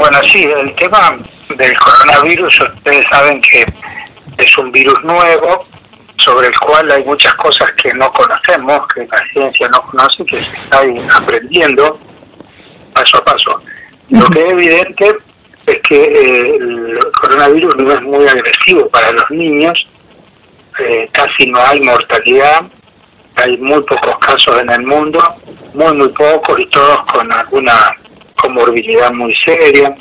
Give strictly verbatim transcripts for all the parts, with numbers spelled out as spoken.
Bueno, sí, el tema del coronavirus, ustedes saben que es un virus nuevo sobre el cual hay muchas cosas que no conocemos, que la ciencia no conoce, que se está aprendiendo paso a paso. Lo que es evidente es que eh, el coronavirus no es muy agresivo para los niños, eh, casi no hay mortalidad, hay muy pocos casos en el mundo, muy muy pocos y todos con alguna comorbilidad muy seria.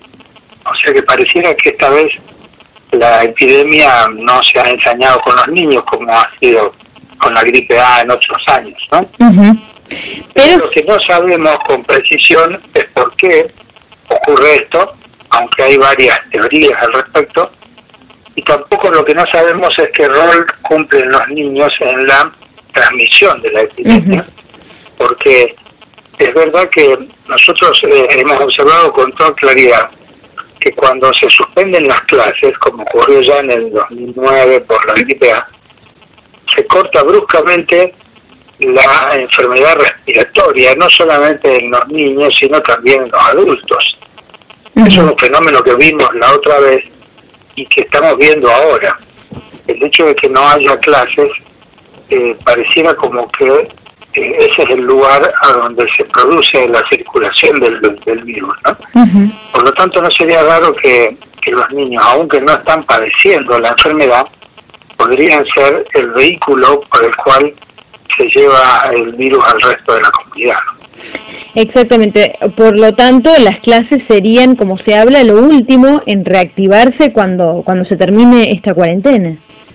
O sea que pareciera que esta vez la epidemia no se ha ensañado con los niños como ha sido con la gripe A en otros años, ¿no? Uh-huh. Pero lo que no sabemos con precisión es por qué ocurre esto, aunque hay varias teorías al respecto, y tampoco lo que no sabemos es qué rol cumplen los niños en la transmisión de la epidemia, uh-huh. porque es verdad que nosotros eh, hemos observado con toda claridad que cuando se suspenden las clases, como ocurrió ya en el dos mil nueve por la gripe A, se corta bruscamente la enfermedad respiratoria, no solamente en los niños, sino también en los adultos. Uh-huh. Eso es un fenómeno que vimos la otra vez y que estamos viendo ahora. El hecho de que no haya clases eh, pareciera como que eh, ese es el lugar a donde se produce la circulación del, del virus, ¿no? Uh-huh. Por lo tanto, no sería raro que, que los niños, aunque no están padeciendo la enfermedad, podrían ser el vehículo por el cual se lleva el virus al resto de la comunidad. Exactamente. Por lo tanto, las clases serían, como se habla, lo último en reactivarse cuando cuando se termine esta cuarentena.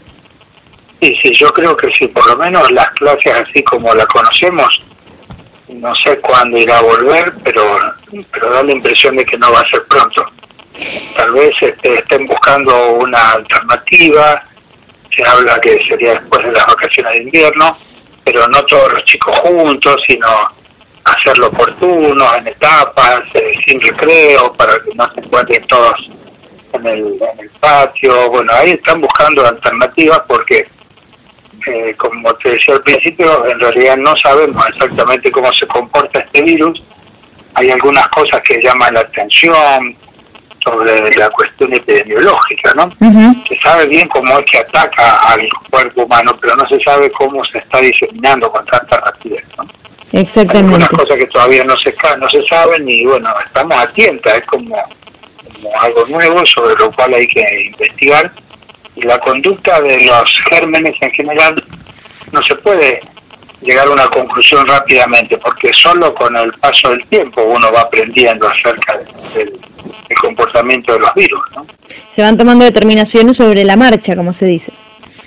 Sí, sí, yo creo que sí. Por lo menos las clases así como la conocemos, no sé cuándo irá a volver, pero pero da la impresión de que no va a ser pronto. Tal vez este, estén buscando una alternativa. Se habla que sería después de las vacaciones de invierno, pero no todos los chicos juntos, sino hacerlo oportuno, en etapas, eh, sin recreo, para que no se encuentren todos en el, en el patio. Bueno, ahí están buscando alternativas porque, eh, como te decía al principio, en realidad no sabemos exactamente cómo se comporta este virus. Hay algunas cosas que llaman la atención sobre la cuestión epidemiológica, ¿no? Uh-huh. Se sabe bien cómo es que ataca al cuerpo humano, pero no se sabe cómo se está diseminando con tanta rapidez, ¿no? Exactamente. Hay algunas cosas que todavía no se no se saben y bueno, estamos atentos, es como, como algo nuevo sobre lo cual hay que investigar. Y la conducta de los gérmenes en general no se puede llegar a una conclusión rápidamente, porque solo con el paso del tiempo uno va aprendiendo acerca del, del comportamiento de los virus, ¿no? Se van tomando determinaciones sobre la marcha, como se dice.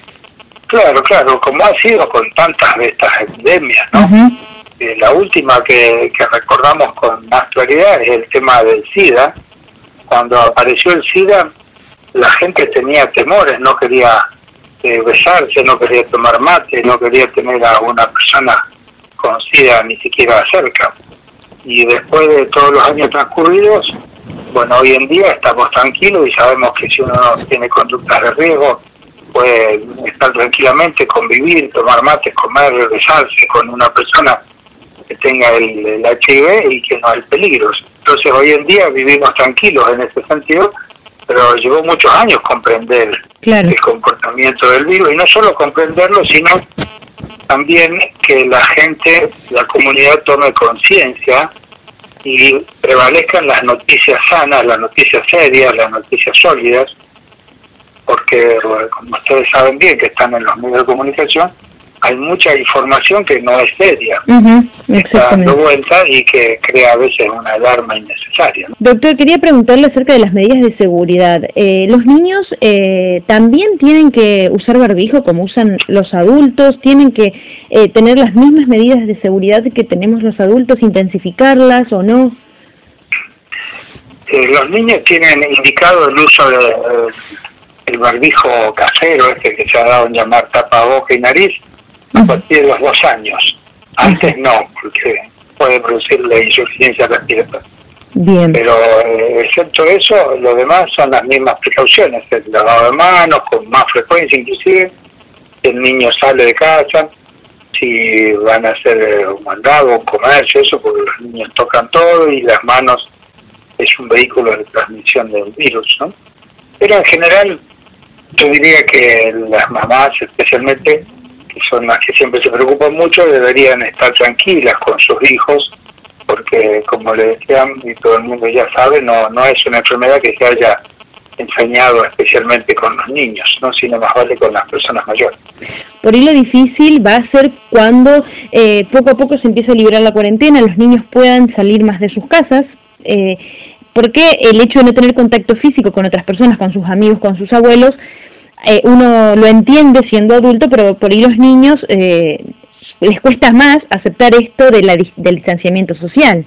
Claro, claro, como ha sido con tantas de estas epidemias, ¿no? Uh-huh. Eh, la última que, que recordamos con más claridad es el tema del SIDA. Cuando apareció el SIDA, la gente tenía temores, no quería eh, besarse, no quería tomar mate, no quería tener a una persona con SIDA ni siquiera cerca. Y después de todos los años transcurridos, bueno, hoy en día estamos tranquilos y sabemos que si uno no tiene conductas de riesgo, puede estar tranquilamente, convivir, tomar mate, comer, besarse con una persona que tenga el, el H I V y que no hay peligros. Entonces hoy en día vivimos tranquilos en ese sentido, pero llevó muchos años comprender claro. el comportamiento del virus, y no solo comprenderlo, sino también que la gente, la comunidad tome conciencia y prevalezcan las noticias sanas, las noticias serias, las noticias sólidas, porque como ustedes saben bien que están en los medios de comunicación, hay mucha información que no es seria, uh-huh, está dando vuelta y que crea a veces una alarma innecesaria, ¿no? Doctor, quería preguntarle acerca de las medidas de seguridad. Eh, ¿Los niños eh, también tienen que usar barbijo como usan los adultos? ¿Tienen que eh, tener las mismas medidas de seguridad que tenemos los adultos, intensificarlas o no? Eh, los niños tienen indicado el uso de, de el barbijo casero, este que se ha dado en llamar tapaboca y nariz, a partir de los dos años. Antes no, porque puede producirle insuficiencia respiratoria. Bien. Pero eh, excepto eso, lo demás son las mismas precauciones, el lavado de manos con más frecuencia, inclusive si el niño sale de casa, si van a hacer un mandado, un comercio, eso, porque los niños tocan todo y las manos es un vehículo de transmisión del virus, ¿no? Pero en general, yo diría que las mamás, especialmente, que son las que siempre se preocupan mucho, deberían estar tranquilas con sus hijos, porque como le decían, y todo el mundo ya sabe, no, no es una enfermedad que se haya enseñado especialmente con los niños, no, sino más vale con las personas mayores. Por ahí lo difícil va a ser cuando eh, poco a poco se empiece a liberar la cuarentena, los niños puedan salir más de sus casas, eh, porque el hecho de no tener contacto físico con otras personas, con sus amigos, con sus abuelos, eh, uno lo entiende siendo adulto, pero por ahí los niños eh, les cuesta más aceptar esto de la, del distanciamiento social.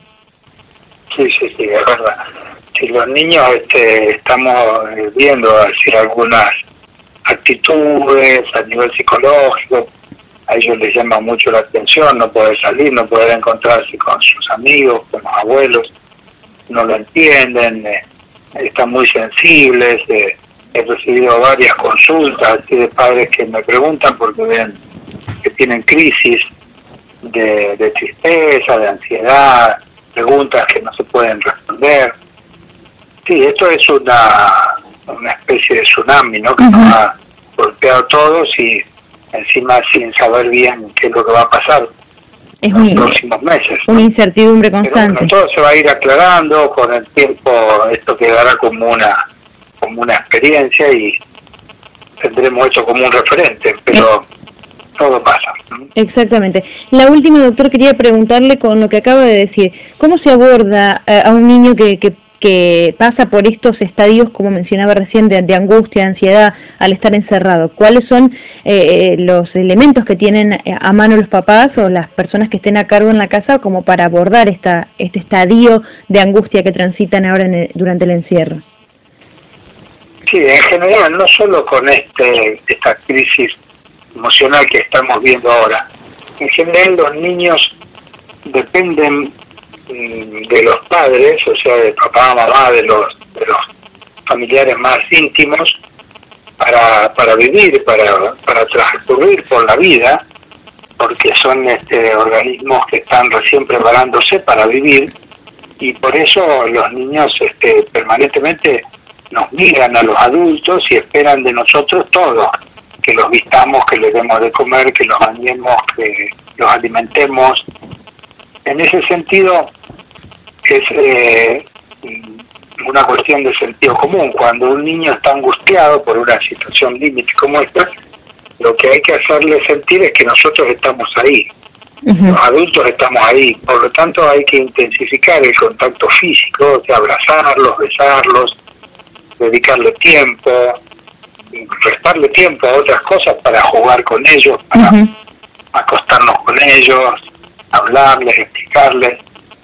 Sí, sí, sí, es verdad. Si los niños este, estamos viendo así algunas actitudes a nivel psicológico, a ellos les llama mucho la atención no poder salir, no poder encontrarse con sus amigos, con los abuelos, no lo entienden, eh, están muy sensibles. Eh, he recibido varias consultas así de padres que me preguntan porque ven que tienen crisis de, de tristeza, de ansiedad, preguntas que no se pueden responder. Sí, esto es una, una especie de tsunami, ¿no? Que uh-huh. nos ha golpeado a todos y encima sin saber bien qué es lo que va a pasar es en los un, próximos meses, ¿no? Una incertidumbre constante. Pero bueno, todo se va a ir aclarando con el tiempo, esto quedará como una como una experiencia y tendremos esto como un referente, pero todo pasa, ¿no? Exactamente. La última, doctor, quería preguntarle con lo que acaba de decir, ¿cómo se aborda a, a un niño que, que que pasa por estos estadios, como mencionaba recién, de, de angustia, de ansiedad, al estar encerrado? ¿Cuáles son eh, los elementos que tienen a mano los papás o las personas que estén a cargo en la casa como para abordar esta este estadio de angustia que transitan ahora en el, durante el encierro? Sí, en general, no solo con este esta crisis emocional que estamos viendo ahora. En general, los niños dependen de los padres, o sea, de papá, mamá, de los de los familiares más íntimos, para para vivir, para para transcurrir por la vida, porque son este organismos que están recién preparándose para vivir, y por eso los niños este permanentemente nos miran a los adultos y esperan de nosotros todo, que los vistamos, que les demos de comer, que los bañemos, que los alimentemos. En ese sentido, es eh, una cuestión de sentido común. Cuando un niño está angustiado por una situación límite como esta, lo que hay que hacerle sentir es que nosotros estamos ahí, uh-huh. los adultos estamos ahí, por lo tanto hay que intensificar el contacto físico, de abrazarlos, besarlos, dedicarle tiempo, restarle tiempo a otras cosas para jugar con ellos, para uh-huh. acostarnos con ellos, hablarles, explicarles,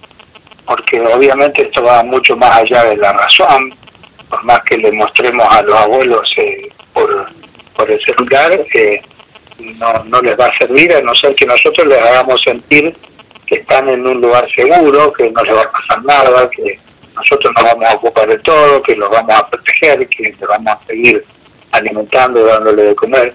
porque obviamente esto va mucho más allá de la razón, por más que le mostremos a los abuelos eh, por, por el celular, eh, no, no les va a servir a no ser que nosotros les hagamos sentir que están en un lugar seguro, que no les va a pasar nada, que nosotros nos vamos a ocupar de todo, que los vamos a proteger, que les vamos a seguir alimentando, dándole de comer,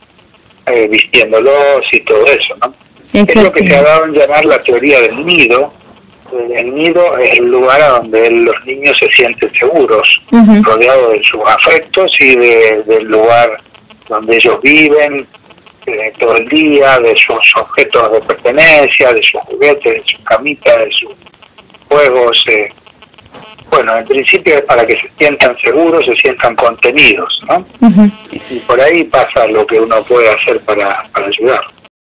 eh, vistiéndolos y todo eso, ¿no? Es lo que se ha dado en llamar la teoría del nido. El nido es el lugar a donde los niños se sienten seguros, uh-huh. rodeados de sus afectos y de, del lugar donde ellos viven eh, todo el día, de sus objetos de pertenencia, de sus juguetes, de sus camitas, de sus juegos. Eh. Bueno, en principio es para que se sientan seguros, se sientan contenidos, ¿no? Uh-huh. Y por ahí pasa lo que uno puede hacer para, para ayudar.